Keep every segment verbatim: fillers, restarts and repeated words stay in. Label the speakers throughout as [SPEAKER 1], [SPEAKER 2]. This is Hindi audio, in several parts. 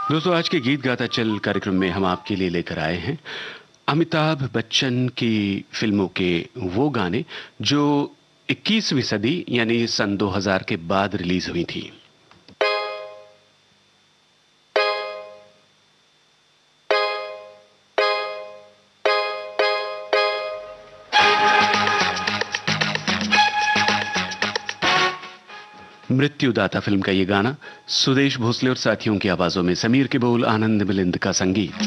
[SPEAKER 1] दोस्तों, आज के गीत गाता चल कार्यक्रम में हम आपके लिए लेकर आए हैं अमिताभ बच्चन की फिल्मों के वो गाने जो इक्कीसवीं सदी यानी सन दो हज़ार के बाद रिलीज हुई थी। मृत्युदाता फिल्म का ये गाना सुदेश भोसले और साथियों की आवाजों में, समीर के बोल, आनंद मिलिंद का संगीत।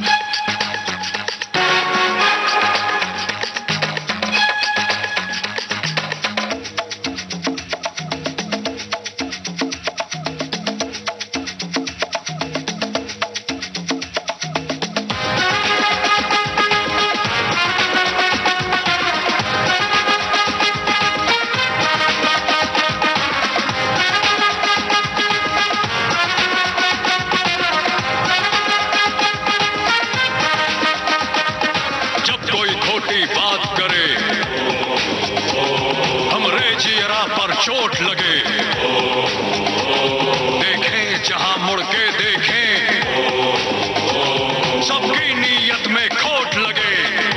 [SPEAKER 2] चोट लगे, देखें जहां मुड़ के देखें, सबकी नीयत में खोट लगे।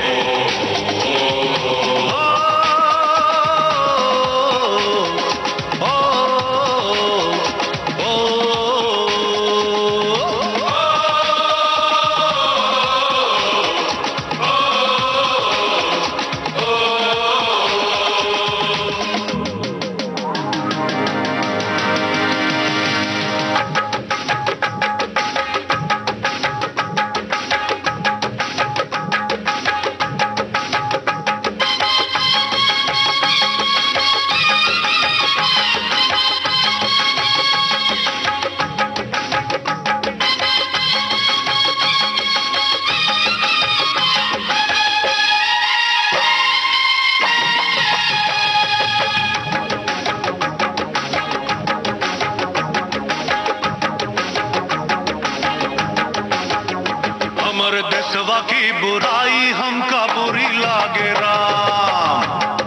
[SPEAKER 2] देशवा की बुराई हमका बुरी लागे राम,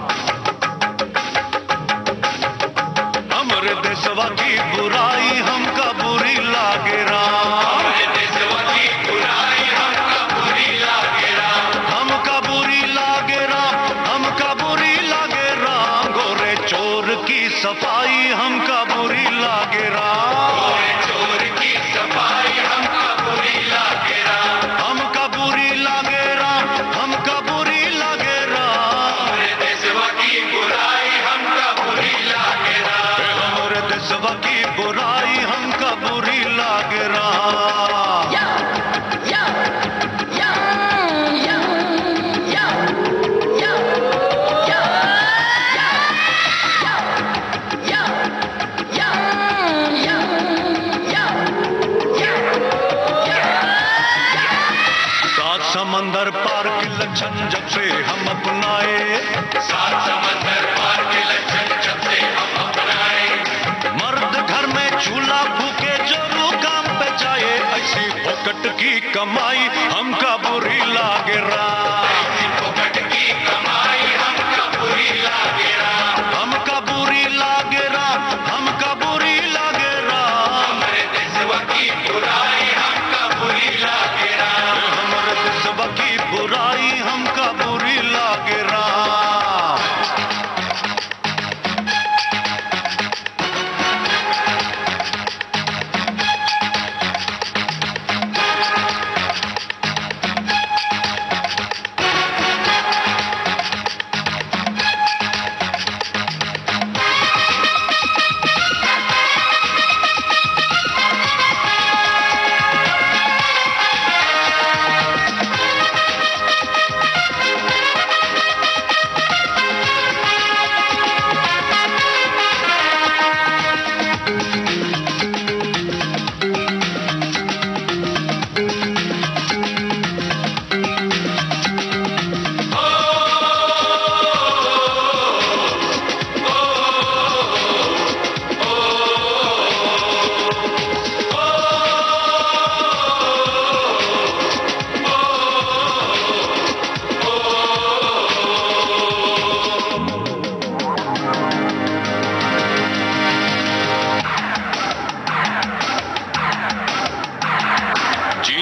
[SPEAKER 2] हमरे देशवा की बुराई हमका बुरी लागे राम, हमरे देशवा की बुराई हमका बुरी लागे राम, हमका बुरी लागे राम, हमका बुरी लागे राम। गोरे चोर की सफाई हमका बुरी लागे राम, गोरे चोर की सफाई हमका बुरी लागे राम, हमका बुरी लागे राम, हमका बुरी लागे राम। हमरे देशवा की बुराई हमका बुरी लागे राम, हमरे देशवा की बुराई हमका बुरी लागे राम। या, या, या, या, या, या, या, या, या, या, या, या, या। सात समंदर पार के लक्षण जब से हम अपनाए, सात समंदर पार के लक्षण जब से हम अपनाए, मर्द घर में चूल्हा फूके जो काम पे जाए, ऐसी फोकट की कमाई हमका बुरी लागे राम, ऐसी फोकट की कमाई हमका बुरी लागे राम, हमका बुरी लागे राम, हमका बुरी लागे राम। हमरे देशवा की बुराई हमका बुरी लागे राम, हमरे देशवा की बुराई हमका बुरी लागे राम।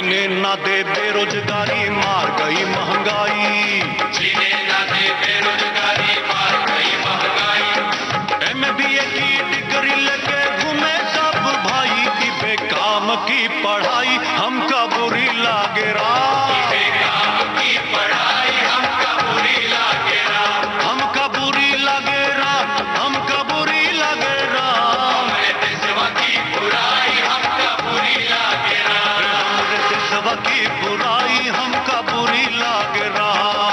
[SPEAKER 2] जीने ना दे बेरोजगारी, मार गई महंगाई। जीने ना दे बेरोजगारी, मार गई महंगाई। एम बी ए की डिग्री लेके घूमे सब भाई, की बेकाम की पढ़ाई हमका बुरी लागे राम। बेकाम की पढ़ाई हमका बुरी लागे राम, हमका बुरी लागे राम, हमका बुरी लागे राम। हमरे देशवा की बुराई हमका बुरी लागे राम, हमरे देशवा की बुराई हमका बुरी लागे राम।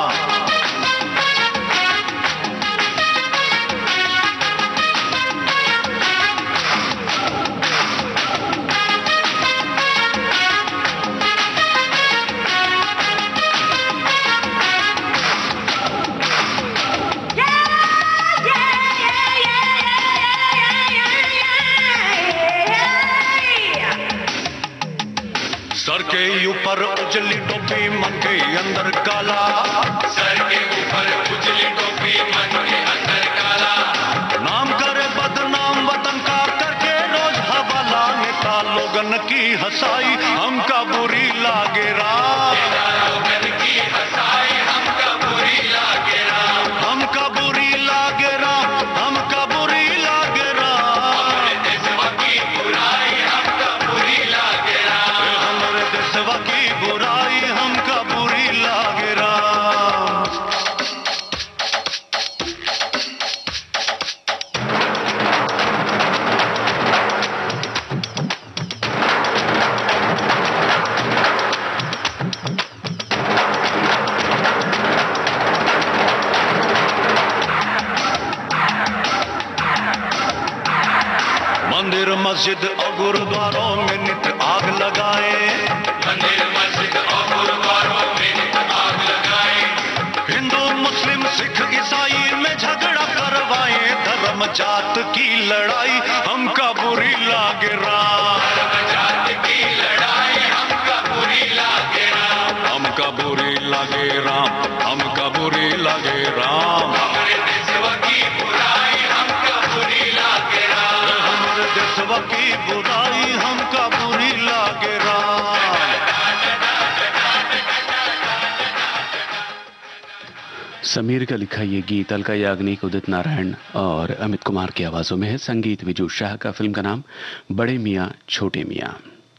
[SPEAKER 2] सर के ऊपर उजली टोपी, मन के अंदर काला। सर के ऊपर उजली टोपी, मन के अंदर काला। नाम करे बदनाम वतन का, करके रोज हवाला। नेता लोगन की हंसाई हमका बुरी लागे राम, नेता लोगन की हंसाई हमका बुरी लागे राम, हमका बुरी लागे राम, हमका बुरी लागे राम। हमरे देशवा की बुराई हमका बुरी लागे राम, हमरे देशवा की बुराई हमका बुरी लागे राम। मंदिर मस्जिद और गुरुद्वारों में नित आग लगाए, मंदिर मस्जिद और गुरुद्वारों में नित आग लगाए। हिंदू मुस्लिम सिख ईसाई में झगड़ा करवाए, धर्म जात की लड़ाई हमका बुरी लागे राम, धर्म जात की लड़ाई हमका बुरी लागे राम, हमका बुरी लागे राम, हमका बुरी लागे राम। हमरे देशवा की बुराई हमका बुरी लागे राम, हमरे देशवा की बुराई हमका बुरी लागे राम।
[SPEAKER 1] समीर का लिखा ये गीत अलका याग्निक, उदित नारायण और अमित कुमार की आवाजों में है। संगीत विजू शाह का। फिल्म का नाम बड़े मियाँ छोटे मियाँ।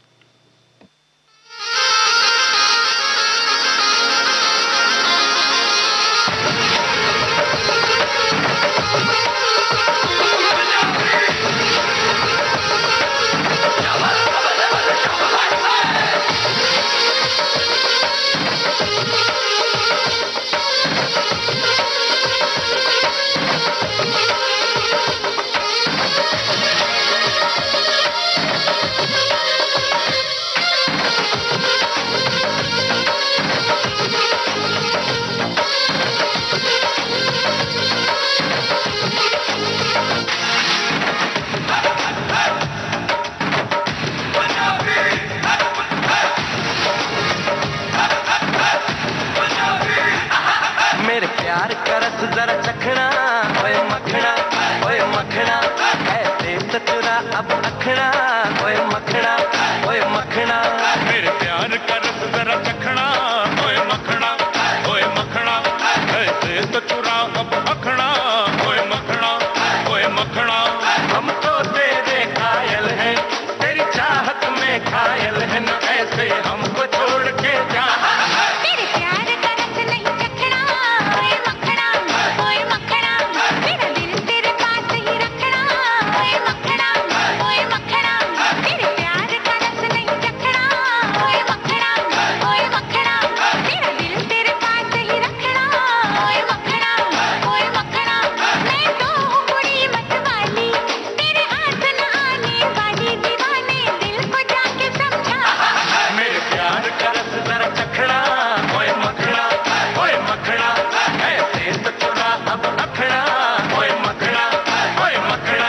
[SPEAKER 3] जरा चखना ओए मखना, ओए मखना ऐसे सचुरा अब अखना, ओए मखना, ओए मखना।
[SPEAKER 2] मेरे प्यार का रस जरा चखना ओए मखना, ओए मखना ऐसे सचुरा अब अखना, ओए मखना, ओए मखना।
[SPEAKER 3] हम तो तेरे कायल हैं, तेरी चाहत में घायल हैं, न ऐसे हमको छोड़ के जा।
[SPEAKER 4] तेरे प्यार का रस नहीं चखना ओए मखना, ओए मखना मेरा दिल तेरे पास ही रखना, ओए मखना, ओए मखना। तेरे प्यार का रस नहीं चखना ओए मखना, ओए मखना मेरा दिल तेरे पास ही रखना, ओए मखना, ओए मखना। मैं तो हूँ बुरी मत वाली, तेरे हाथ न आने वाली, दीवाने दिल को जाके समझा।
[SPEAKER 3] मेरे प्यार का रस जरा चखना ओए मखना, ओए मखना ऐसे सचुरा अब अखना, ओए मखना, ओए मखना।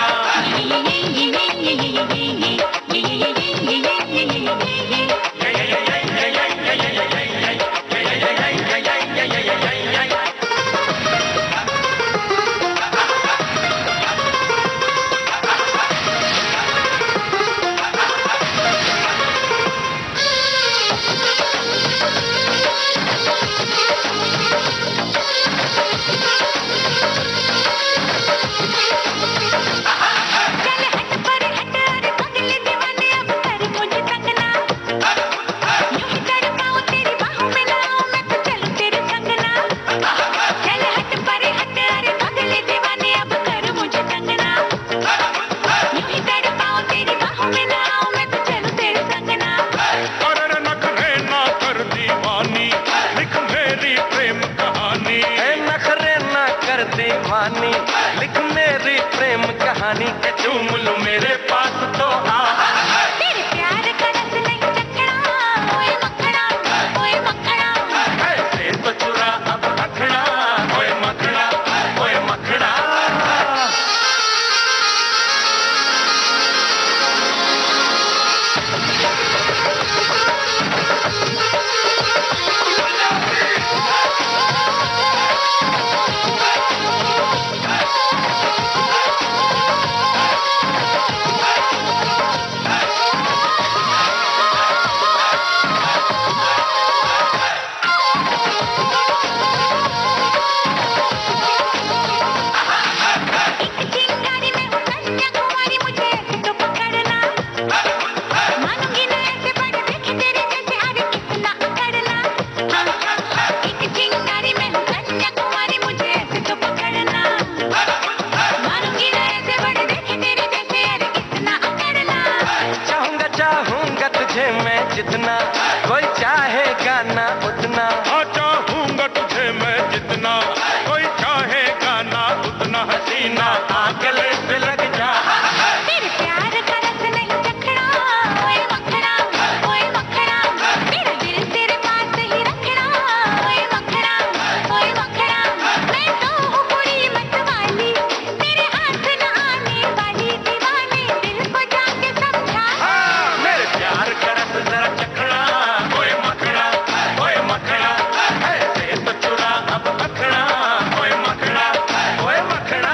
[SPEAKER 3] जितना, कोई चाहे गाना उतना।
[SPEAKER 2] हाँ चाहूंगा तुझे मैं जितना, कोई चाहे गाना उतना। हसीना
[SPEAKER 3] आ गले से लग जा।
[SPEAKER 4] तेरे प्यार का रस नहीं चखना, ओए मखना, ओए मखना। मेरा दिल तेरे पास ही रखना, ओए मखना, ओए मखना। मैं तो हूँ पूरी मतवाली, तेरे हाथ न आने वाली दीवाने। दिल को जाके समझा।
[SPEAKER 3] हाँ, मेरे प्यार का रस जरा चखना, ओए मखना, ओए मखना। ऐसे तो चुरा अब अखना, ओए मखना, ओए मखना।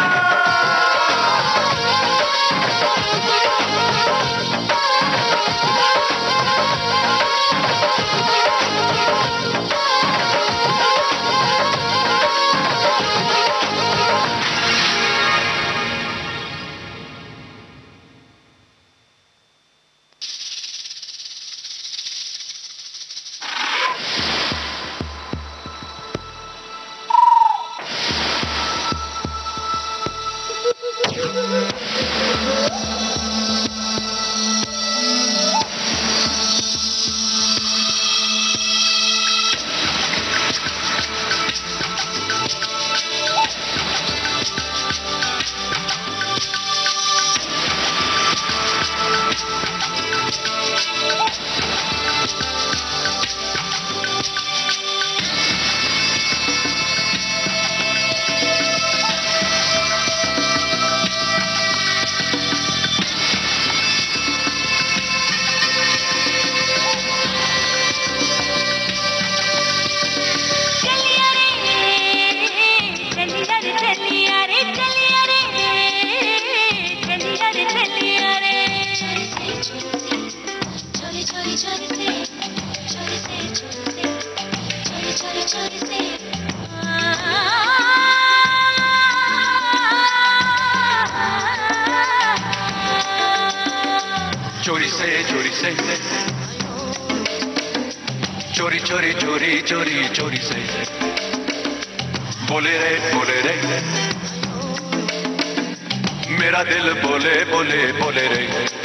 [SPEAKER 4] चलिया रे, चलिया रे, चलिया रे, चलिया रे, चलिया रे, चलिया रे। चोरी चोरी चोरी से, चोरी से, चोरी से, चोरी चोरी चोरी से।
[SPEAKER 2] चोरी से चोरी से, चोरी चोरी चोरी चोरी चोरी से। बोले रे बोले रे, मेरा दिल बोले बोले बोले रे।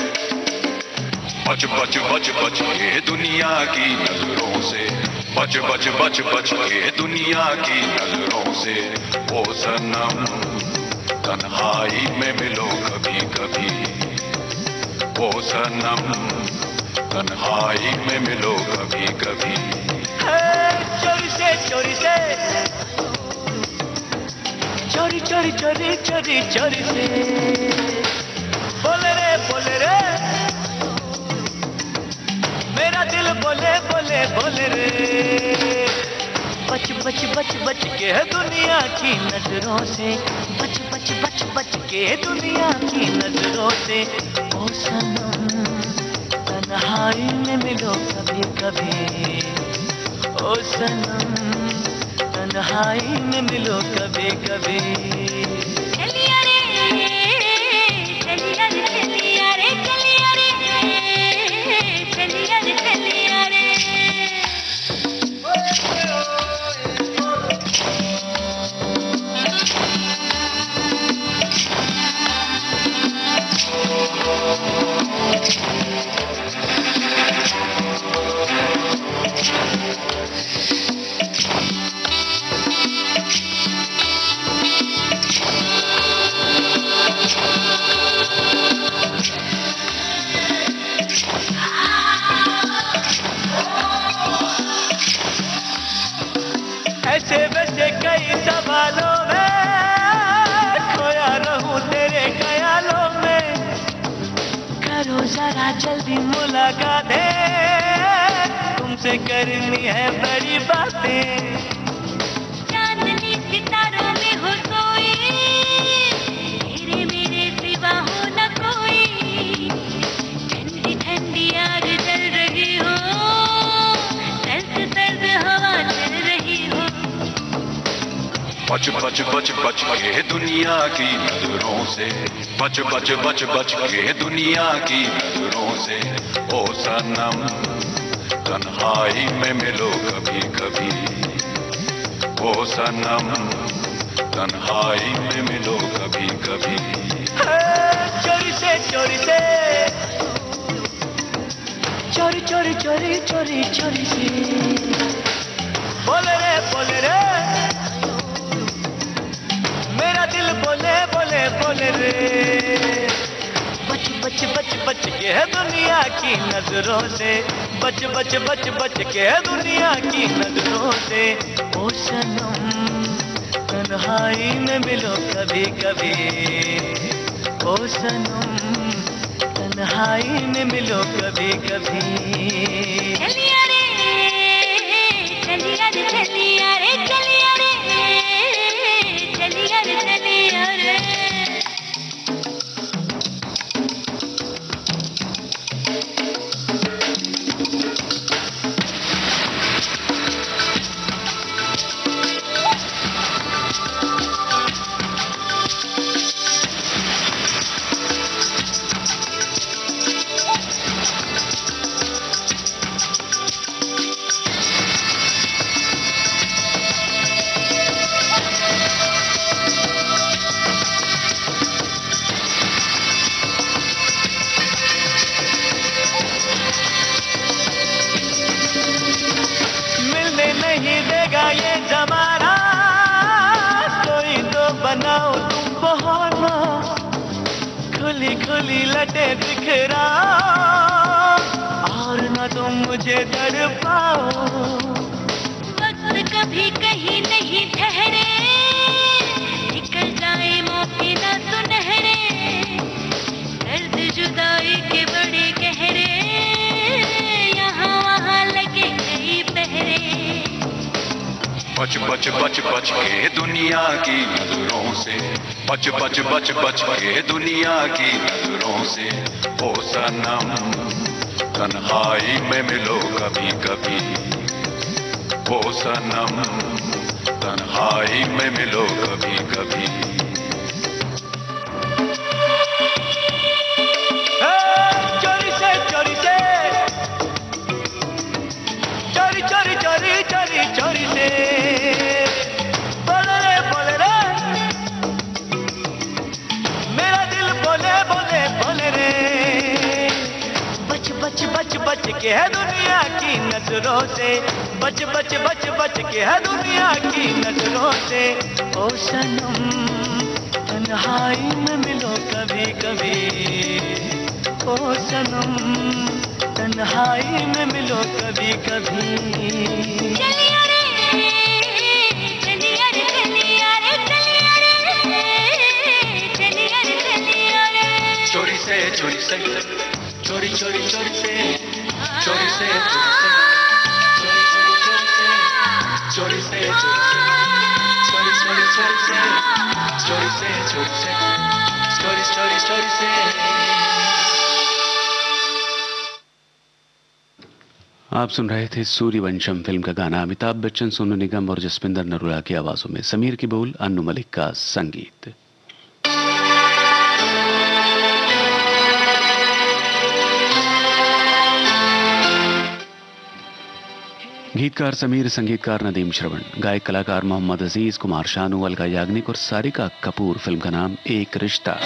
[SPEAKER 2] बच बच बच बच के दुनिया की नजरों से, बच बच बच बच के दुनिया की नजरों से। ओ सनम तन्हाई में मिलो कभी कभी, ओ सनम तन्हाई में मिलो कभी कभी।
[SPEAKER 3] चोरी से चोरी से, चोरी चोरी चोरी चोरी चोरी से। बोले रे बोले रे, मेरा दिल बोले बोले बोले रे। बच बच बच बच के दुनिया की नजरों से, बच बच बच बच के दुनिया की नजरों से। ओ सनम तन्हाई में मिलो कभी कभी, ओ सनम तन्हाई में मिलो कभी कभी।
[SPEAKER 4] चलिया रे, चलिया रे, चलिया रे, चलिया रे, चलिया रे, चलिया रे।
[SPEAKER 3] ऐसे वैसे कई सवालों में खोया रहूं तेरे ख्यालों में। करो जरा जल्दी मुलाकात है, तुमसे करनी है बड़ी बातें।
[SPEAKER 4] चांदनी सितारों में हो कोई, तेरे मेरे सिवा हो न कोई। ठंडी ठंडी आग जल रही हो, सर्द सर्द हवा चल रही हो।
[SPEAKER 2] बच बच बच बच के दुनिया की नजरों से, बच बच बच बच के दुनिया की नजरों से। ओ सनम तन्हाई में मिलो कभी कभी, ओ सनम तन्हाई में मिलो कभी कभी।
[SPEAKER 3] चोरी से चोरी से, चोरी चोरी चोरी चोरी चोरी से बोले रे बोले रे मेरा दिल बोले बोले बोले रे बच बच बच बच के है दुनिया की नजरों से बच बच बच बच के है दुनिया की नजरों से ओ सनम तन्हाई में मिलो कभी कभी ओ सनम तन्हाई में मिलो कभी कभी
[SPEAKER 4] चलिया रे चलिया रे चलिया रे चलिया रे चलिया रे चलिया रे
[SPEAKER 3] नहीं देगा ये जमाना कोई तो बनाओ तुम बहाना खुली खुली लटे दिखरा और ना तुम मुझे तड़पाओ
[SPEAKER 4] वक्त कभी कहीं नहीं ठहरे निकल जाए मौके ना सुनहरे दर्द जुदाई के बड़े गहरे यहाँ वहाँ लगे कई पहरे
[SPEAKER 2] बच बच बच बच के दुनिया की नजरों से बच बच बच बच के दुनिया की नजरों से ओ सनम तन्हाई में मिलो कभी कभी ओ सनम तन्हाई में मिलो कभी कभी
[SPEAKER 3] चोरी से चोरी से चोरी चोरी चोरी चोरी चोरी से बोले रे बोले रे मेरा दिल बोले बोले बोले रे बच बच बच बच के है दुनिया की नजरों से बच बच बच बच के है दुनिया की नजरों से ओ सनम तन्हाई में मिलो कभी कभी ओ सनम तन्हाई में मिलो कभी कभी
[SPEAKER 4] चलिया रे चलिया रे चलिया रे चलिया रे चलिया रे चलिया रे
[SPEAKER 2] चोरी से चोरी से चोरी चोरी चोरी से चोरी से चोरी से चोरी से चोरी चोरी चोरी से चोरी से चोरी से चोरी चोरी चोरी से
[SPEAKER 1] आप सुन रहे थे सूर्यवंशम फिल्म का गाना अमिताभ बच्चन, सोनू निगम और जसविंदर नरूला की आवाजों में, समीर की बोल, अन्नू मलिक का संगीत। गीतकार समीर, संगीतकार नदीम श्रवण, गायक कलाकार मोहम्मद अजीज, कुमार शानू, अलका याग्निक और सारिका कपूर। फिल्म का नाम एक रिश्ता।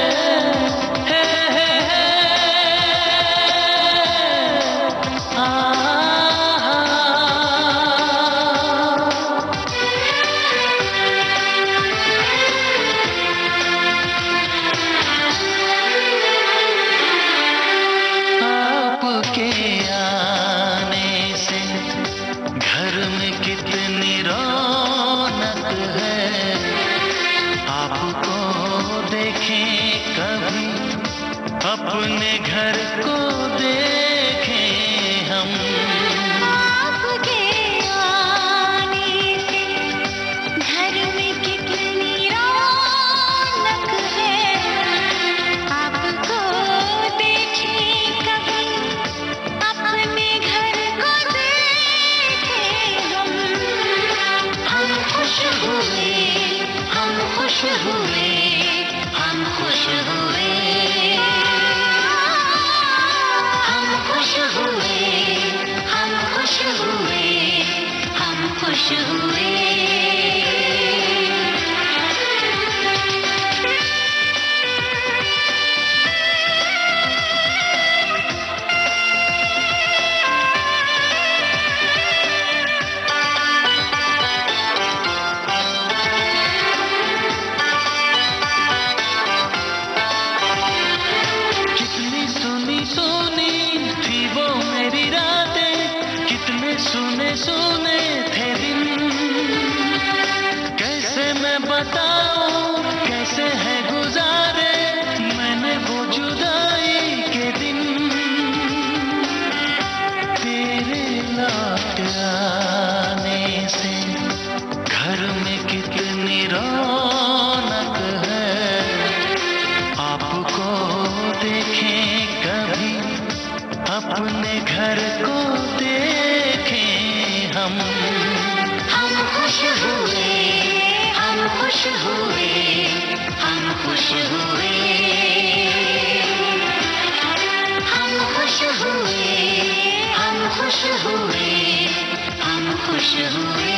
[SPEAKER 3] अपने घर को देखें हम
[SPEAKER 4] आपके आने से घर में कितनी रौनक है आपको देखें कभी अपने घर को देखें हम हम खुश हुए हम खुश हुए हम खुश हुए खुश हुए हम खुश हुए हम खुश हुए
[SPEAKER 3] कितने सुने सुने थे दिन, कैसे मैं बताऊं कैसे है गुजारे मैंने वो जुदाई के दिन। तेरे लौट आने से घर में कितनी रौनक है, आपको देखें कभी अपने घर को देखें हम। हम खुश हुए हम खुश हुए हम खुश हुए हम खुश हुए हम खुश हुए हम खुश हुए।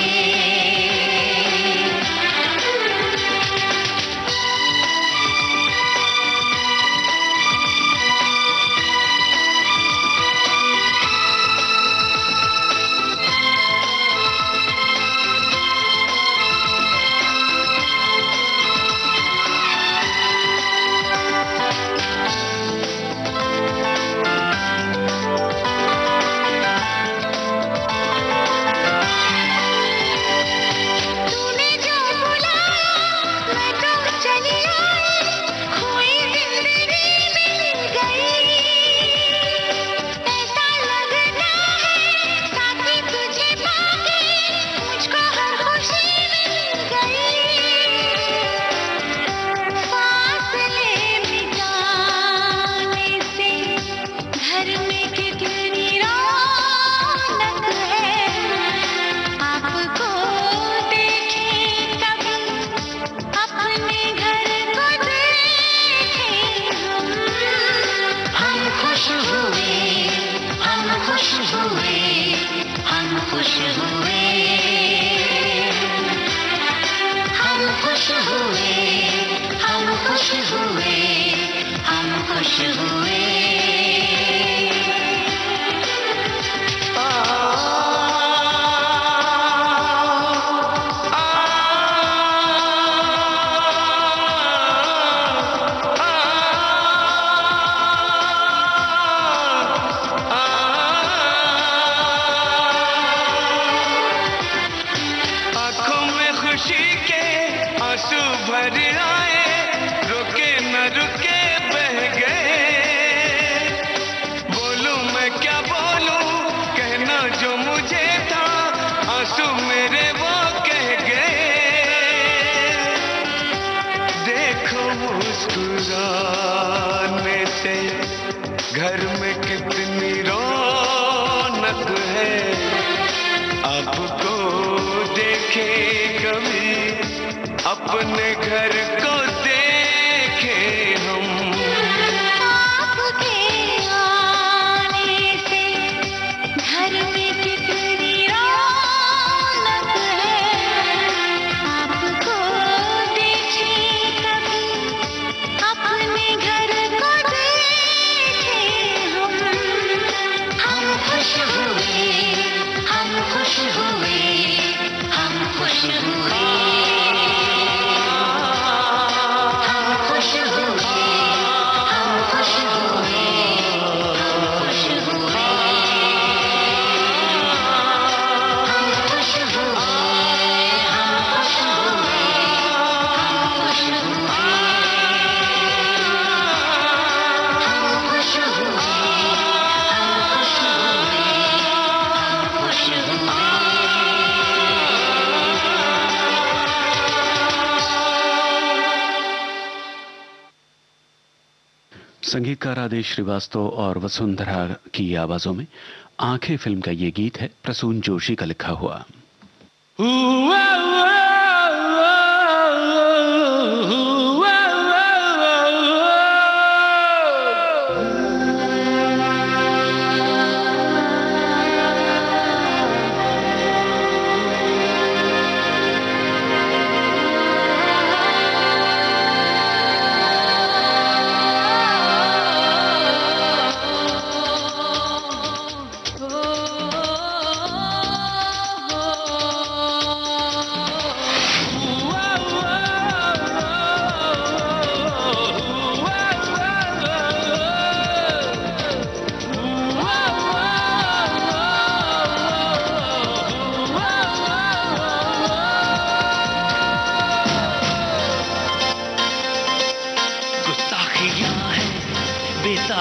[SPEAKER 1] संगीतकार आदेश श्रीवास्तव और वसुंधरा की आवाजों में आंखें फिल्म का ये गीत है प्रसून जोशी का लिखा हुआ।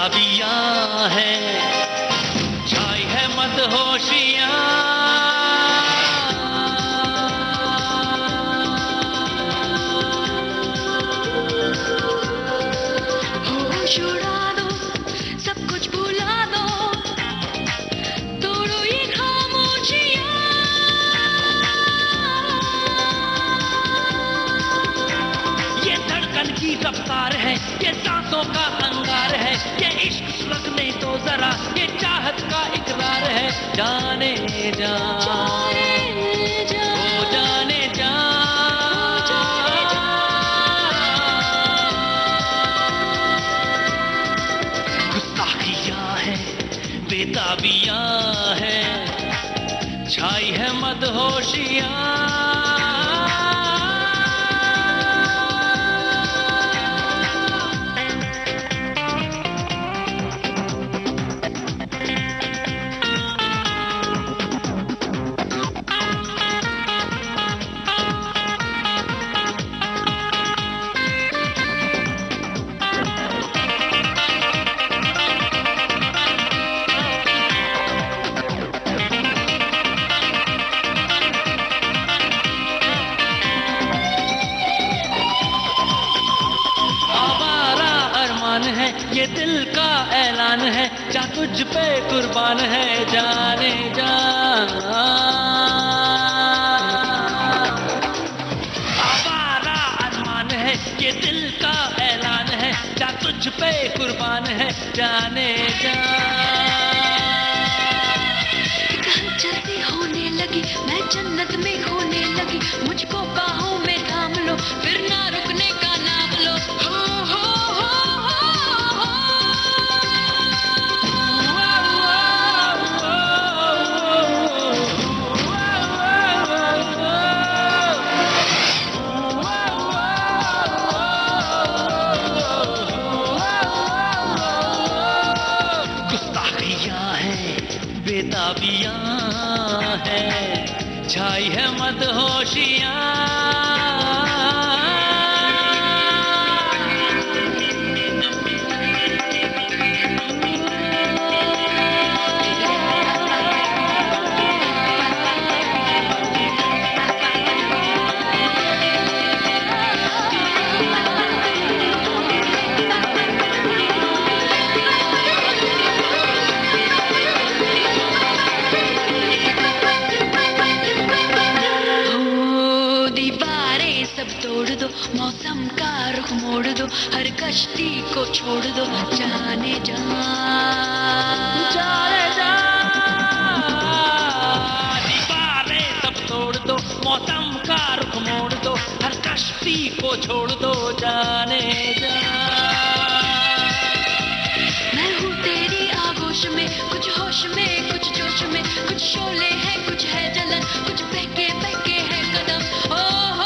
[SPEAKER 3] बेताबियां है, छाई है मदहोशियां।
[SPEAKER 4] होश उड़ा दो, सब कुछ भुला दो, तोड़ो ये खामोशियां।
[SPEAKER 3] ये धड़कन की रफ्तार है, ये सांसों का अंगार है, ये इश्क सुलगने तो जरा, ये चाहत का इकरार है। जाने जा,
[SPEAKER 4] जाने जा,
[SPEAKER 3] ओ जाने जा, गुस्ताखियां है, बेताबियां है, छाई है मदहोशियां। ये दिल का ऐलान है, जा तुझ पे कुर्बान है। जाने जा, आवारा अरमान है, ये दिल का ऐलान है, जा तुझ पे कुर्बान है। जाने जा,
[SPEAKER 4] जल्दी होने लगी, मैं जन्नत में होने लगी, मुझको बाहों में थाम लो, फिर ना रुकने का नाम लो। हो हो हो
[SPEAKER 3] बेताबियां है, छाई है मदहोशियां।
[SPEAKER 4] मौसम का रुख मोड़ दो, हर कश्ती को छोड़ दो। जाने जा,
[SPEAKER 3] जाने जा, दीवारें सब तोड़ दो, मौसम का रुख मोड़ दो, हर कश्ती को छोड़ दो। जाने जा,
[SPEAKER 4] मैं हूँ तेरी आगोश में, कुछ होश में कुछ जोश में, कुछ शोले है कुछ है जलन, कुछ बहके बहके है कदम। ओ हो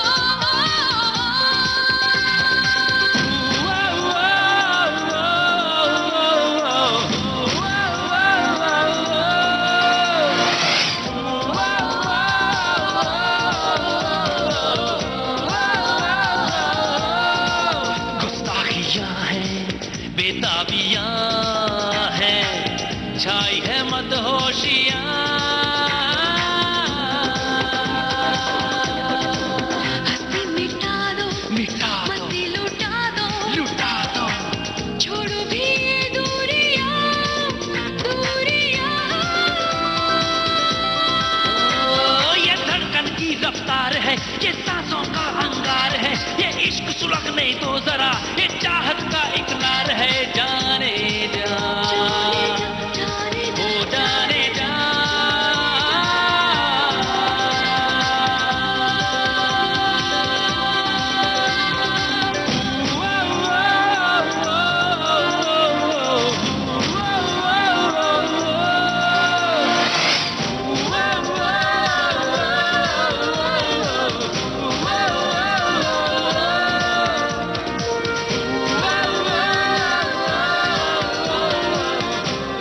[SPEAKER 4] बेताबियां है, छाई है मदहोशियां। हंसी मिटा दो,
[SPEAKER 3] मिटा दो,
[SPEAKER 4] मस्ती लुटा दो,
[SPEAKER 3] लुटा दो,
[SPEAKER 4] छोड़ो भी ये दूरियां, दूरियां।
[SPEAKER 3] ओ ये धड़कन की रफ्तार है, ये सांसों का अंगार है, ये इश्क सुलगने तो जरा, ये चाहत का इकरार है। जाने जा,
[SPEAKER 4] जाने जा,
[SPEAKER 3] ओ जाने जा,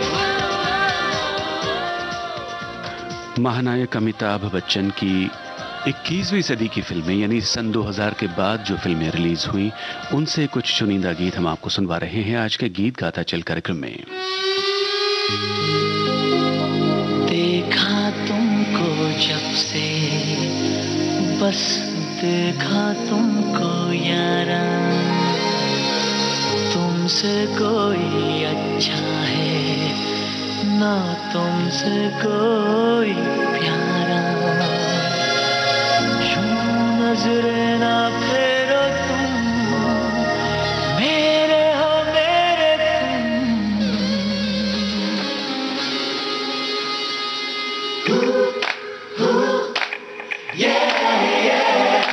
[SPEAKER 1] महानायक अमिताभ बच्चन की इक्कीसवीं सदी की फिल्में यानी सन दो हज़ार के बाद जो फिल्में रिलीज हुई उनसे कुछ चुनिंदा गीत हम आपको सुनवा रहे हैं आज के गीत गाता चल कार्यक्रम में।
[SPEAKER 3] देखा तुमको जब से बस देखा तुमको यारा, तुमसे कोई अच्छा है ना तुमसे कोई प्यारा, नजरे ना फेरो तुम मेरे हो मेरे तुम। Yeah, yeah.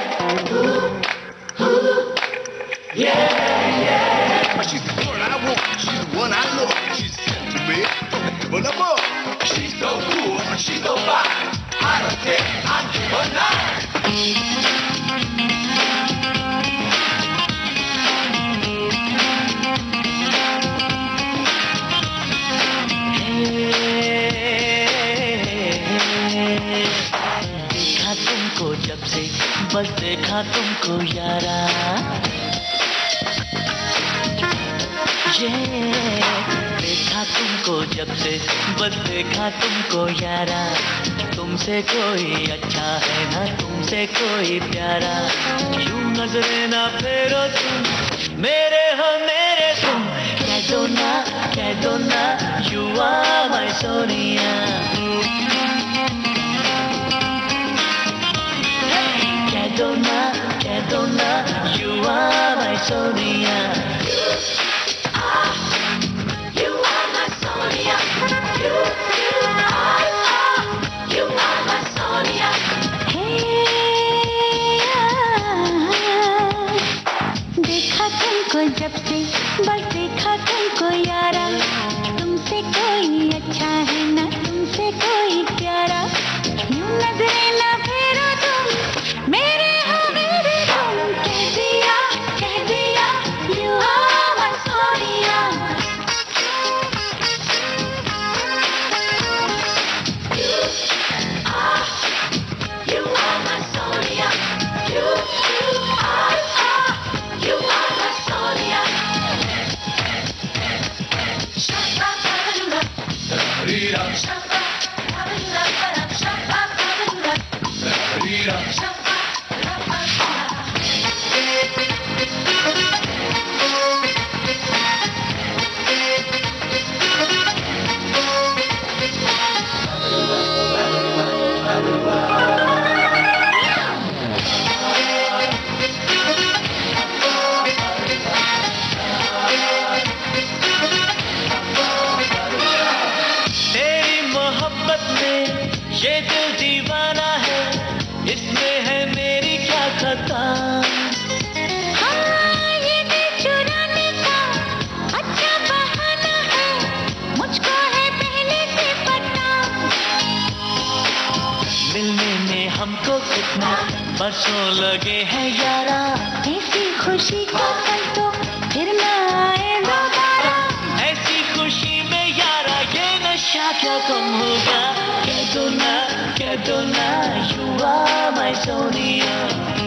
[SPEAKER 3] Yeah, yeah.
[SPEAKER 2] She's the one I want, she's the one I love. She's sentiment from heaven above. She's so cool, she's so fine. I don't care, I give her nine.
[SPEAKER 3] देखा तुमको जब से बस देखा तुमको यारा, ये देखा तुमको जब से बस देखा तुमको यारा, तुमसे कोई अच्छा है ना तुमसे कोई प्यारा, यूं नजरे ना फेरो तुम मेरे हो मेरे तुम, कह दो ना कह दो ना यू आर माय सोनिया, कह दो ना कह दो ना you are my Sonia, you are my Sonia, you you are are you are my Sonia. देखा तुमको जब से बस देखा तुमको यारा, तुमसे कोई अच्छा है ना तुमसे कोई प्यारा, यूं नजरे ना फेरो तुम मेरे हो मेरे तुम, कह दिया कह दिया you are my Sonia. You are you are my Sonia. You you are are you are my Sonia. Shabba babadula,
[SPEAKER 2] Rira,
[SPEAKER 3] shabba babadula, shabba babadula,
[SPEAKER 2] Rira.
[SPEAKER 3] shabba babadula. तेरी मोहब्बत में ये दिल दीवाना है, इसमें है मेरी क्या खता, हाँ ये दिल चुराने का अच्छा बहाना है, मुझको है पहले से पता, मिलने में हमको कितना बरसों लगे हैं यारा, ऐसी खुशी का कल तो फिर ना आए दोबारा, ऐसी खुशी में यारा ये नशा क्या कम होगा, कह दो ना कह दो ना you are my Sonia.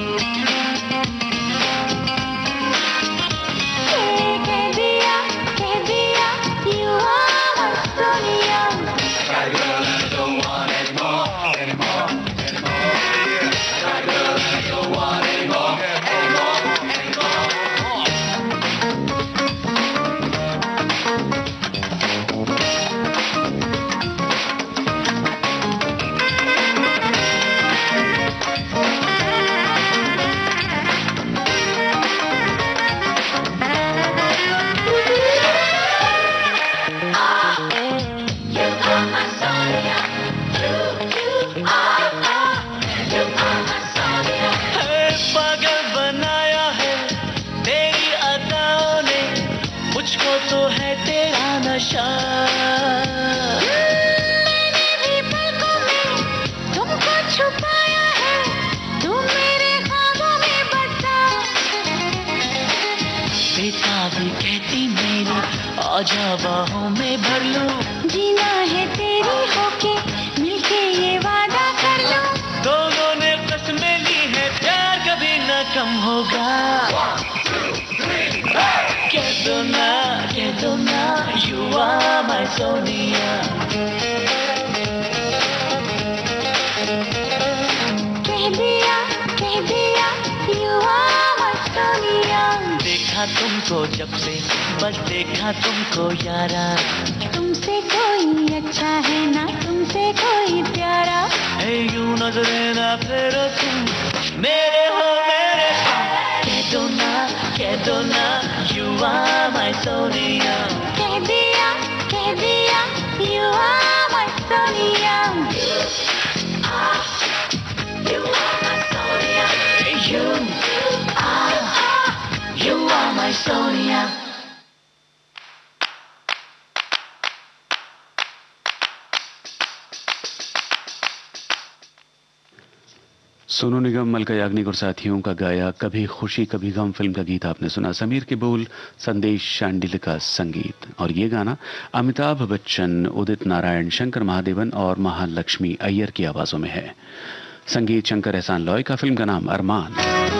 [SPEAKER 3] कह दिया कह दिया you are my Sonia.
[SPEAKER 2] Got a girl and I don't want anymore, anymore, anymore. I got a girl and I don't want anymore, anymore,
[SPEAKER 3] You are my Sonia. You you are are you are my Sonia. है पागल बनाया है तेरी अदाओं ने, मुझको तो है तेरा नशा, मैंने भी पलकों में तुमको छुपाया है, तुम मेरे ख्वाबों में बसा, बेताबी कहती मेरी आजा बाहों में भर लूं, जीना है तेरी होके मिलके ये वादा कर लूं, दोनों ने कसम are my Sonia.
[SPEAKER 4] कह दिया कह दिया you are my Sonia.
[SPEAKER 3] देखा तुमको जब से बस देखा तुमको यारा,
[SPEAKER 4] तुमसे कोई अच्छा है ना तुमसे कोई प्यारा,
[SPEAKER 3] ए यूं नजरे ना फेरो तुम, मेरे हो मेरे तुम, कह दो ना कह दो ना you are my Sonia.
[SPEAKER 4] कह दिया कह दिया you are my Sonia.
[SPEAKER 3] You are my Sonia. You are, you are my Sonia.
[SPEAKER 1] Sonu Nigam, मलका याग्निक और साथियों का गाया कभी खुशी कभी गम फिल्म का गीत आपने सुना। समीर के बोल, संदेश शांडिल का संगीत। और ये गाना अमिताभ बच्चन, उदित नारायण, शंकर महादेवन और महालक्ष्मी अय्यर की आवाजों में है। संगीत शंकर एहसान लॉय का। फिल्म का नाम अरमान।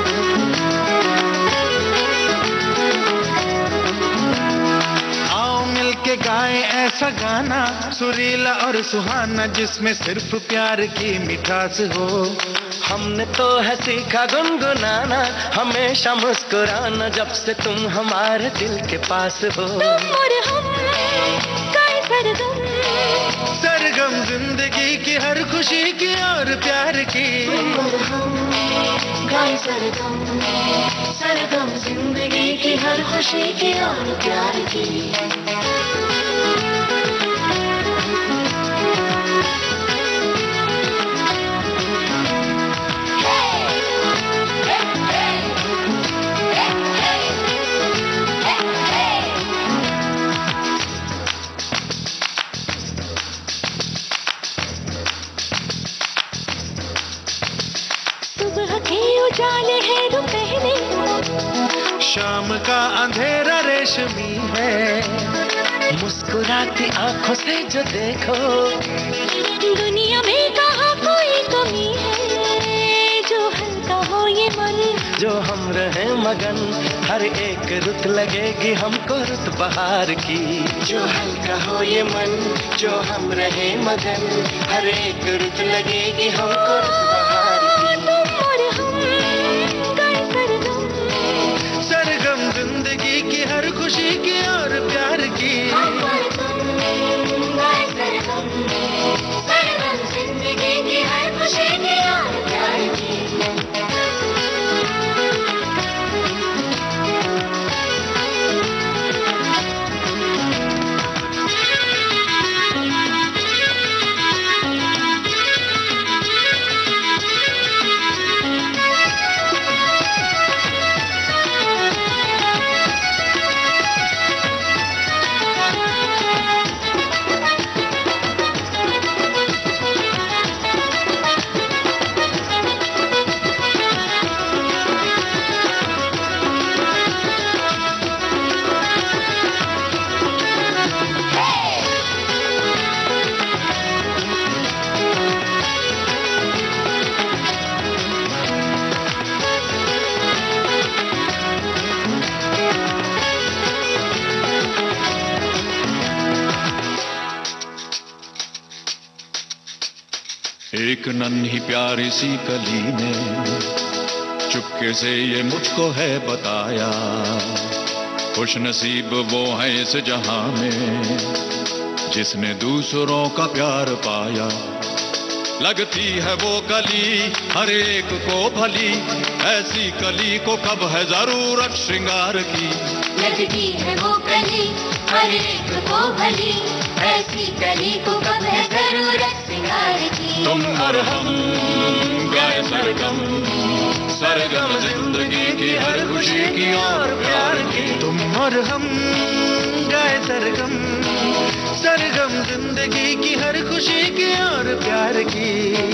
[SPEAKER 2] आओ मिलके गाएं ऐसा गाना सुरीला और सुहाना जिसमें सिर्फ प्यार की मिठास हो।
[SPEAKER 3] हमने तो है सीखा गुनगुनाना, हमेशा मुस्कुराना, जब से तुम हमारे दिल के पास हो।
[SPEAKER 4] तुम और हम गाए सरगम,
[SPEAKER 2] सरगम जिंदगी की हर खुशी की और प्यार की।
[SPEAKER 4] तुम और हम गाए सरगम, सरगम जिंदगी की हर खुशी की और प्यार की। उजाले है दोपहरे,
[SPEAKER 2] शाम का अंधेरा रेशमी है।
[SPEAKER 3] मुस्कुराती आंखों से जो देखो,
[SPEAKER 4] दुनिया में कहाँ कोई कमी है। जो हल्का हो ये मन,
[SPEAKER 3] जो हम रहे मगन, हर एक रुत लगेगी हमको रुत बहार की।
[SPEAKER 4] जो हल्का हो ये मन, जो हम रहे मगन, हर एक रुत लगेगी हमको रुत बहार की। तुम और हम गाए सरगम,
[SPEAKER 2] सरगम जिंदगी की हर खुशी की और प्यार की।
[SPEAKER 4] हम और तुम गाए सरगम, सरगम जिंदगी की हर खुशी की और प्यार की।
[SPEAKER 5] एक नन्ही प्यारी सी कली ने चुपके से ये मुझको है बताया, खुश नसीब वो है इस जहां में जिसने दूसरों का प्यार पाया। लगती है वो कली हर एक को भली, ऐसी कली को कब है जरूरत श्रृंगार की।
[SPEAKER 4] लगती है वो कली हर एक को भली, ऐसी कली को कब है जरूरत श्रृंगार की।
[SPEAKER 5] तुम और हम गाए सरगम, सरगम जिंदगी की हर खुशी की और प्यार की।
[SPEAKER 2] तुम और हम गाए सरगम, सरगम जिंदगी की हर खुशी की और प्यार की।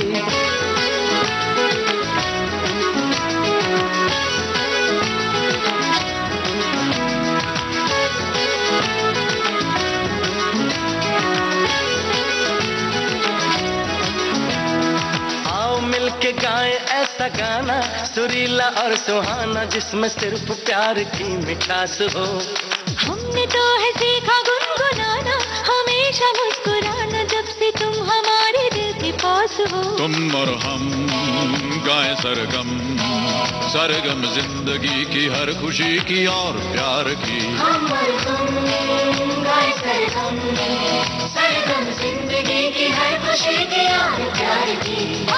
[SPEAKER 3] के गाए ऐसा गाना सुरीला और सुहाना जिसमें सिर्फ प्यार की मिठास हो।
[SPEAKER 4] हमने तो है सीखा गुनगुनाना, हमेशा मुस्कुराना जब से तुम हमारे दिल के पास हो।
[SPEAKER 5] तुम और हम गाए सरगम, सरगम जिंदगी की हर खुशी की और प्यार की।
[SPEAKER 4] हम और तुम गाए सरगम, सरगम जिंदगी की हर खुशी की और प्यार की।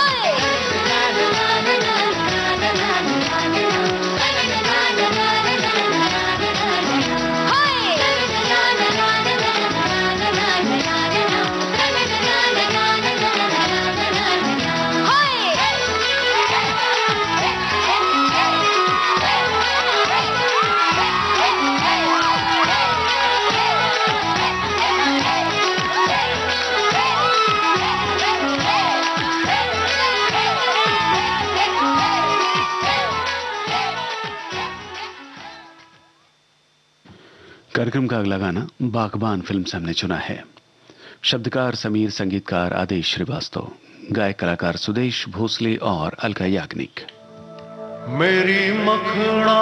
[SPEAKER 1] कार्यक्रम का अगला गाना बागबान फिल्म से हमने चुना है। शब्दकार समीर, संगीतकार आदेश श्रीवास्तव, गायक कलाकार सुदेश भोसले और अलका याग्निक।
[SPEAKER 2] मेरी मखना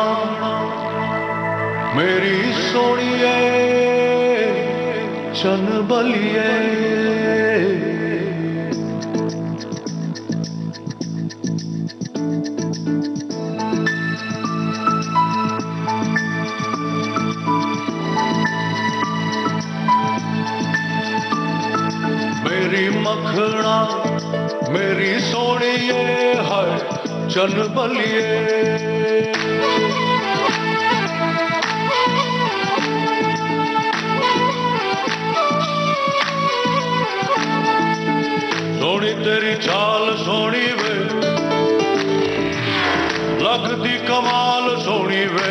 [SPEAKER 2] मेरी सोनिए चन बलिए, मेरी मखना मेरी सोनिए है चन बलिए। सोनी तेरी चाल सोनी वे, लगदी कमाल सोनी वे।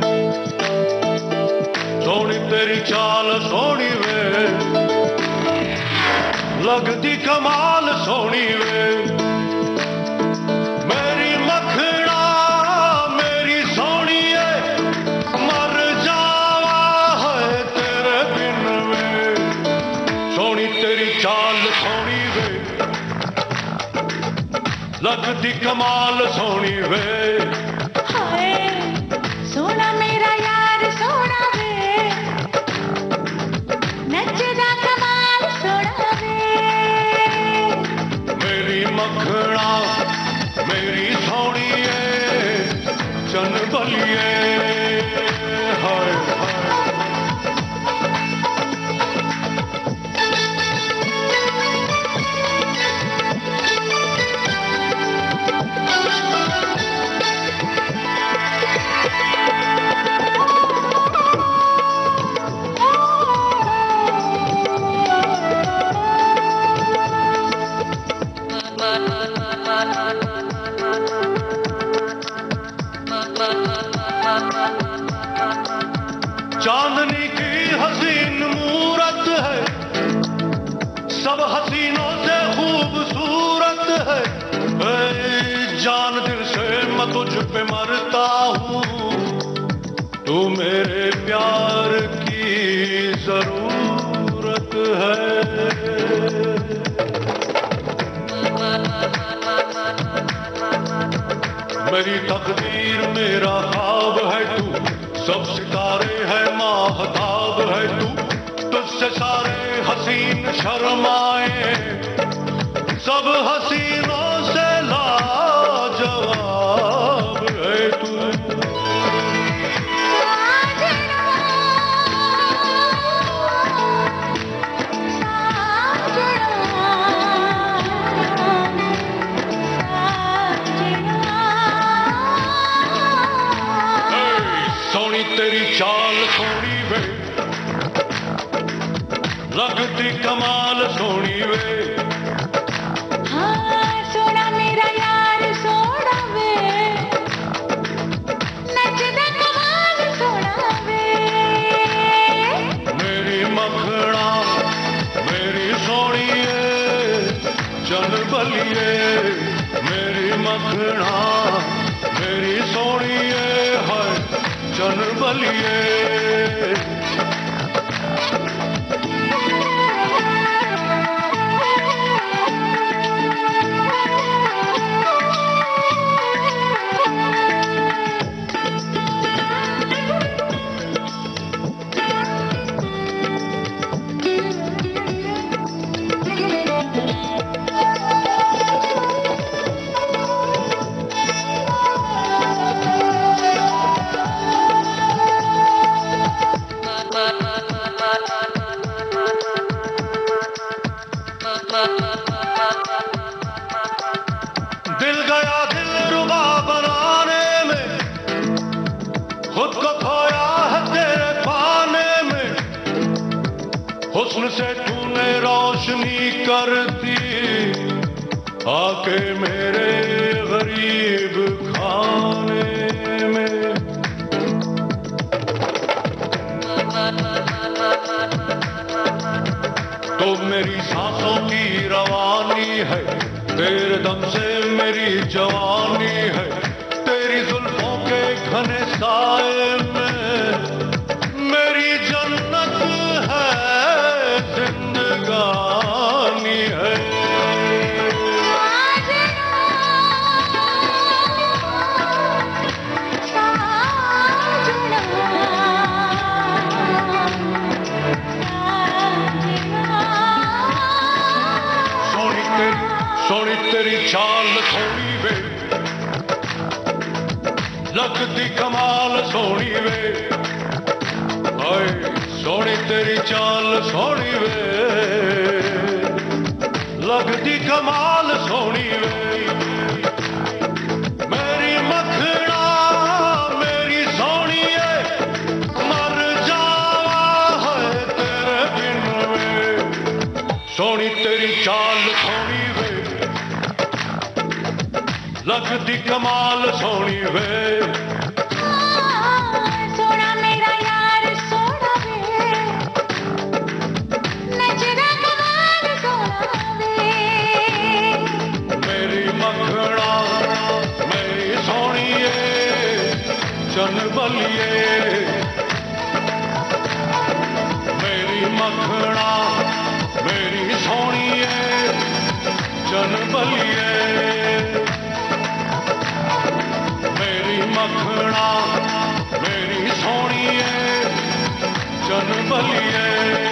[SPEAKER 2] सोनी तेरी चाल सोनी वे, लगदी कमाल सोनी वे। मेरी मखना मेरी सोनिए मर जावा है तेरे बिन वे। सोनी तेरी चाल सोनी वे, लगदी कमाल सोनी वे।
[SPEAKER 4] हाय सोना मेरा यार सोना वे, नचदा कमाल सोना वे।
[SPEAKER 2] मेरी मखना मेरी सोनिए चन बलिए, हाय हाय। चांदनी की हसीन मूरत है, सब हसीनों से खूबसूरत है। ऐ जान दिल से मैं तुझ पे मरता हूँ, तू मेरे प्यार की जरूरत है। मेरी तकदीर मेरा ख्वाब है तू, सब सितारे है माहताब है तू। तुझसे सारे हसीन शर्माए, सब हसीनों से लाजवाब है तू। सोनी तेरी चाल सोनी वे, लगती कमाल सोनी वे।
[SPEAKER 4] हाँ सोना मेरा यार सोना वे, नचदा कमाल सोना वे।
[SPEAKER 2] मेरी मखना मेरी सोनिए चन बलिए, मेरी मखना मेरी सोनिए है चन बलिए। गया दिल रुबा बनाने में, खुद को खोया है तेरे पाने में, हुस्न से तूने रोशनी कर दी, आके मेरे गरीब खाने में। तो मेरी सांसों की रवानी है, तेरे दम से मेरी जवानी है, तेरी जुल्फों के घने साए में मेरी जन्नत है, जिंदगानी है। सोनी तेरी चाल सोनी वे, लगती कमाल सोनी वे, हाय सोनी तेरी चाल सोनी वे, लगती कमाल सोनी वे। मेरी मखना मेरी सोनिए, मर जावा है तेरे बिन वे, सोनी तेरी चाल सोनी वे, लगती कमाल सोनी वे।
[SPEAKER 4] सोना मेरा यार सोना वे, नजरा कमाल सोना वे।
[SPEAKER 2] मेरी मखना मेरी सोनिए, चन बलिए, मेरी मखना मेरी सोनिए, चन बलिए, मखना मेरी सोनिए, चन बलिए।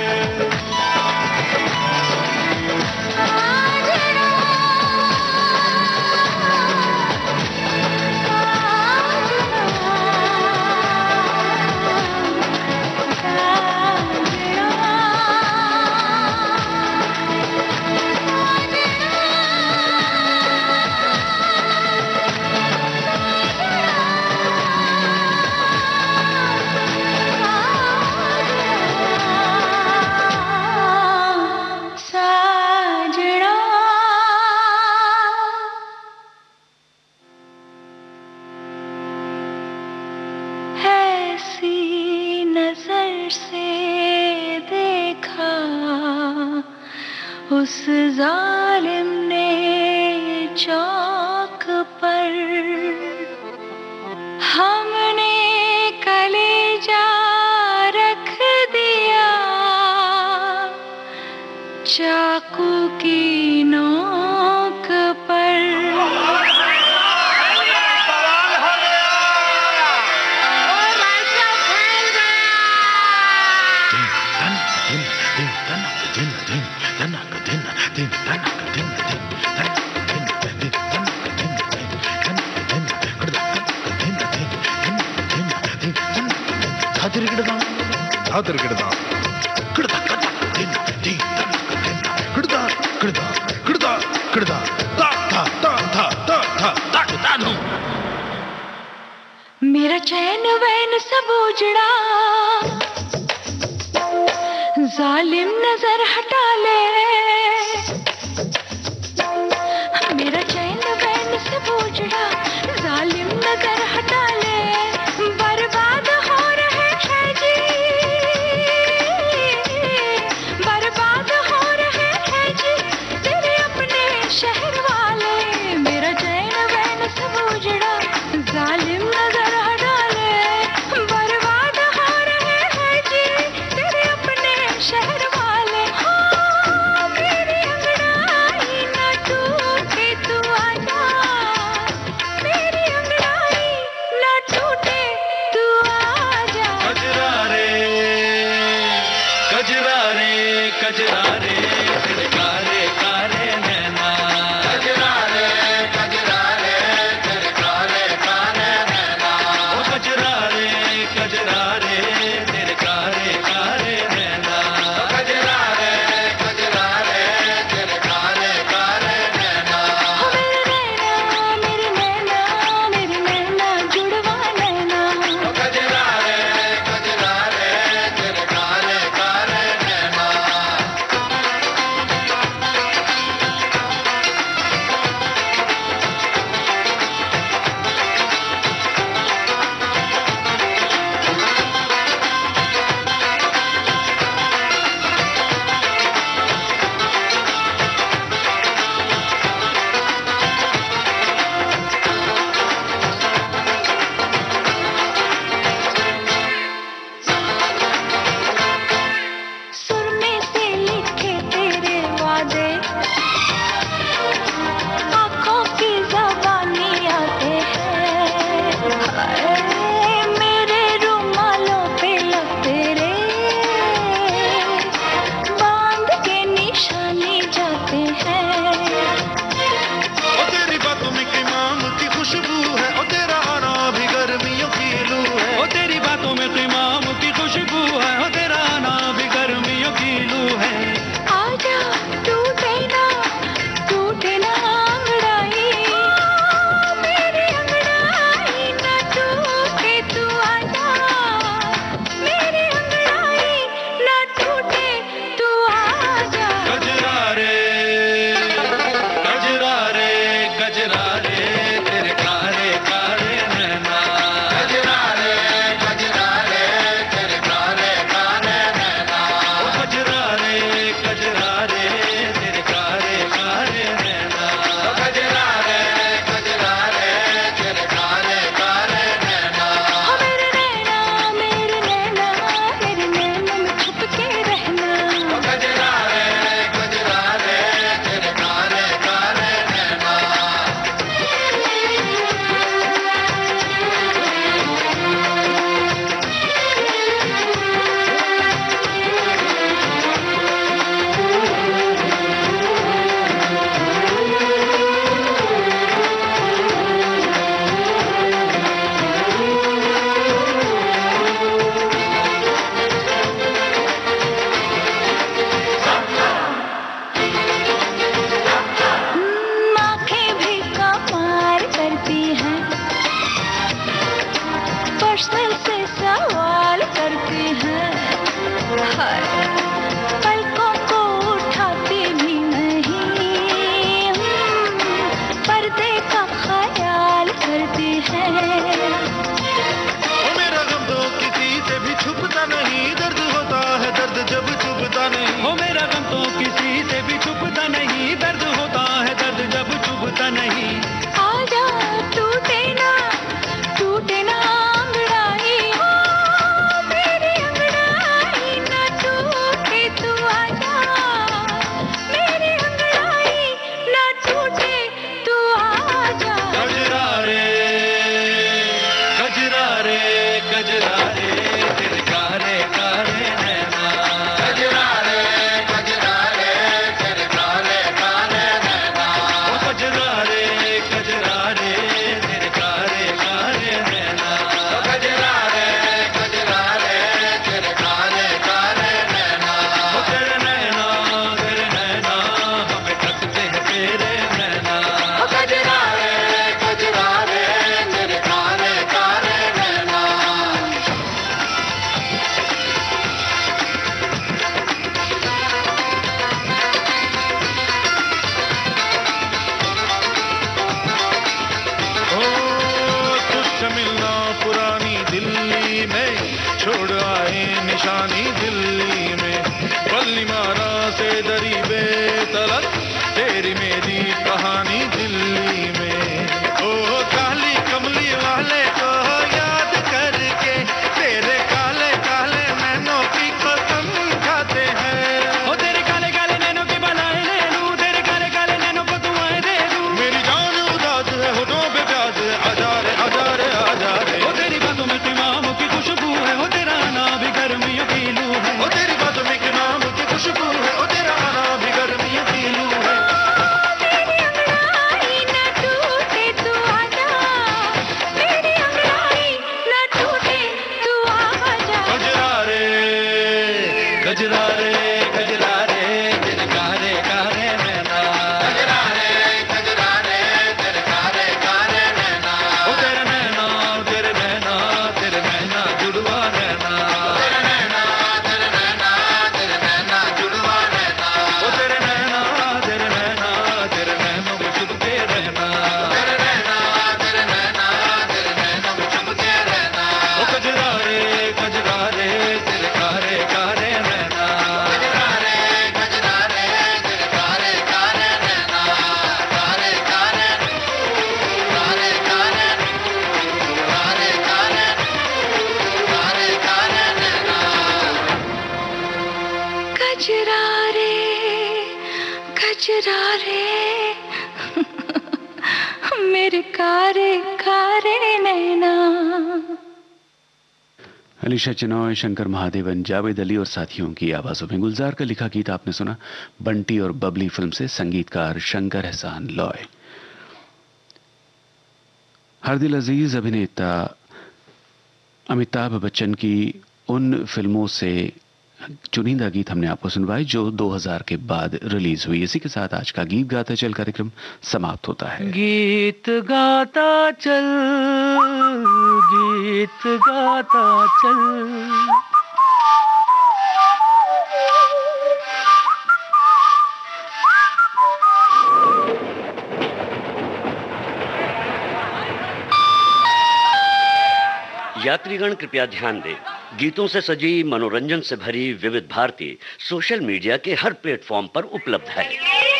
[SPEAKER 4] उस जालिम ने चौक पर हमने कलेजा रख दिया, चाकू की नोक पर। मेरा चैन वैन सब उजड़ा, जालिम नजर हटा ले। मेरा चैन वैन सब उजड़ा, जालिम नजर हटा ले। बर्बाद हो रहे हैं जी, बर्बाद हो रहे हैं जी तेरे अपने शहर वाले। मेरा चैन वैन सब उजड़ा, जालिम नजर हटा ले। बर्बाद हो रहे हैं जी तेरे अपने शहर वाले। हाँ मेरी अंगड़ाई न टूटे तू आजा, मेरी अंगड़ाई न टूटे तू आजा।
[SPEAKER 3] कजरा रे कजरा रे कजरा रे तेरे कारे कारे नैना,
[SPEAKER 2] निशानी दिल्ली में, बल्ली मारा से दरी बेतलक, तेरी मेरी कहानी दिल्ली में। ओ काली कमली वाले को याद करके, तेरे काले काले नैनों की कसम खाते हैं।
[SPEAKER 3] ओ तेरे काले काले नैनों की बनाए ले लूं, तेरे काले काले नैनों को दुआएं दे दूं।
[SPEAKER 2] मेरी जान उदास है, होठों पे प्यास है, आजा रे आजा रे आजा रे।
[SPEAKER 3] ओ तेरी बातों में इमाम की खुशबू है, ओ तेरा आना भी गर्मियों की लू है।
[SPEAKER 2] ओ तेरी बातों में के नाम की खुशबू है, ओ तेरा आना भी गर्मियों की लू है।
[SPEAKER 4] मेरी अंगड़ाई न टूटे तू आजा, मेरी अंगड़ाई न टूटे तू आजा।
[SPEAKER 2] गजरा रे
[SPEAKER 3] गजरा रे गजरा रे तेरे कारे कारे नैना।
[SPEAKER 2] गजरा रे गजरा रे तेरे कारे कारे नैना।
[SPEAKER 3] ओ तेरे नैना तेरे नैना तेरे नैना जुड़वा नैना।
[SPEAKER 2] तेरे नैना तेरे नैना तेरे नैना जुड़वा नैना।
[SPEAKER 3] ओ तेरे नैना तेरे नैना तेरे नैनों में चुपके रहना।
[SPEAKER 2] तेरे नैना तेरे नैना तेरे नैनों में चुपके रहना।
[SPEAKER 3] ओ गजरा रे गजरा रे तेरे कारे कारे नैना।
[SPEAKER 2] गजरा रे गजरा रे तेरे कारे कारे नैना। कारे कारे कारे कारे कारे कारे कारे कारे नैना।
[SPEAKER 4] गजरा रे गजरा रे मेरे कारे कारे नैना।
[SPEAKER 1] अलीशा चिनॉय, शंकर महादेवन, जावेद अली और साथियों की आवाजों में गुलजार का लिखा गीत आपने सुना। बंटी और बबली फिल्म से, संगीतकार शंकर एहसान लॉय। हरदिल अजीज अभिनेता अमिताभ बच्चन की उन फिल्मों से चुनिंदा गीत हमने आपको सुनवाए जो दो हज़ार के बाद रिलीज हुई। इसी के साथ आज का गीत गाता चल कार्यक्रम समाप्त होता है।
[SPEAKER 3] गीत गाता चल गीत गाता चल।
[SPEAKER 6] यात्रीगण कृपया ध्यान दें, गीतों से सजी मनोरंजन से भरी विविध भारती सोशल मीडिया के हर प्लेटफॉर्म पर उपलब्ध है।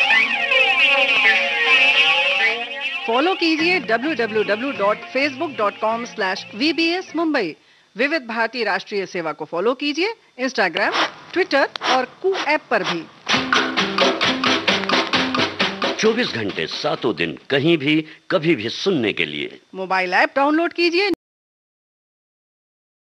[SPEAKER 7] फॉलो कीजिए W W W dot Facebook dot com slash V B S Mumbai. Vividh Bharati राष्ट्रीय सेवा को फॉलो कीजिए इंस्टाग्राम, ट्विटर और कू ऐप पर भी।
[SPEAKER 6] चौबीस घंटे सातों दिन कहीं भी कभी भी सुनने के लिए
[SPEAKER 7] मोबाइल ऐप डाउनलोड कीजिए।